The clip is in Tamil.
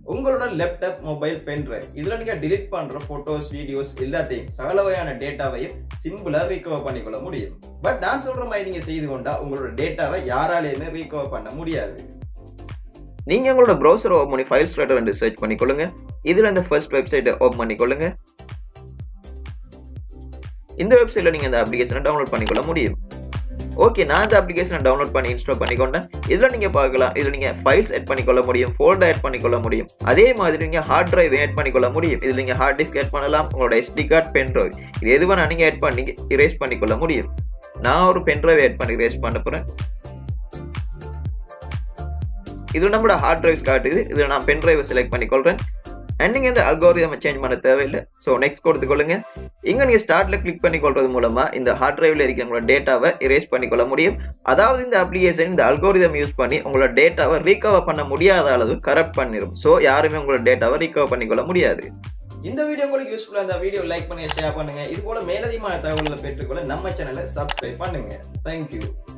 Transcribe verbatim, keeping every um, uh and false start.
உங்களோட லேப்டாப், மொபைல், பென் டிரைவ் இதுல நீங்க delete பண்ற போட்டோஸ், வீடியோஸ் எல்லாத்தையும் சகல வகையான டேட்டாவையும் சிம்பிளா ரீகவர் பண்ணிக்கொள்ள முடியும். பட் நான் சொல்ற மாதிரி நீங்க செய்து கொண்டா உங்களோட டேட்டாவை யாராலையுமே ரீகவர் பண்ண முடியாது. நீங்க உங்களோட browser ஓபன் பண்ணி ஃபைல்ஸ் ரைட்டர் என்று சர்ச் பண்ணிக்கொள்ளுங்க. இதுல இந்த ஃபர்ஸ்ட் வெப்சைட்டை ஓபன் பண்ணிக்கொள்ளுங்க. இந்த வெப்சைட்ல நீங்க இந்த அப்ளிகேஷனை டவுன்லோட் பண்ணிக்கொள்ள முடியும். ஓகே, நான் இந்த அப்ளிகேஷனை டவுன்லோட் பண்ணி இன்ஸ்டால் பண்ணிக்கொண்டேன். இதுல நீங்க பார்க்கலாம், இதுல நீங்க ஃபைல்ஸ் ஆட் பண்ணிக்கொள்ள முடியும், ஃபோல்டர் ஆட் பண்ணிக்கொள்ள முடியும். அதே மாதிரி நீங்க ஹார்ட் டிரைவ் ஆட் பண்ணிக்கொள்ள முடியும். இதுல நீங்க ஹார்ட் டிஸ்க் ஆட் பண்ணலாம், உங்களோட S D card, pen drive இது எது வேணா நீங்க ஆட் பண்ணி இரேஸ் பண்ணிக்கொள்ள முடியும். நான் ஒரு பென் டிரைவ் ஆட் பண்ணி இரேஸ் பண்ண போறேன். இது நம்மளோட ஹார்ட் டிரைவ்ஸ் காட்டுது. இதுல நான் பென் டிரைவை செலக்ட் பண்ணிக்கொள்றேன். அண்ட் நீங்க இந்த அல்காரிதமை சேஞ்ச் பண்ண தேவையில்லை. ஸோ நெக்ஸ்ட் கொடுத்துக்கொள்ளுங்க. இங்க நீங்க ஸ்டார்ட்ல கிளிக் பண்ணி கொள்றது மூலமா இந்த ஹார்ட் டிரைவ்ல இருக்க உங்களோட டேட்டாவை இரேஸ் பண்ணிக்கொள்ள முடியும். அதாவது இந்த அப்ளிகேஷன் இந்த அல்காரிதம் யூஸ் பண்ணி உங்களோட டேட்டாவை ரீகவர் பண்ண முடியாத அளவு கரப்ட் பண்ணிடும். ஸோ யாருமே உங்களோட டேட்டாவை ரீகவர் பண்ணிக்கொள்ள முடியாது. இந்த வீடியோ உங்களுக்கு யூஸ்ஃபுல்லா இருந்தா வீடியோ லைக் பண்ணுங்க, ஷேர் பண்ணுங்க. இது போல மேலதிகமான தகவல்களை பெற்றுக்கொள்ள நம்ம சேனலை சப்ஸ்கிரைப் பண்ணுங்க. தேங்க்யூ.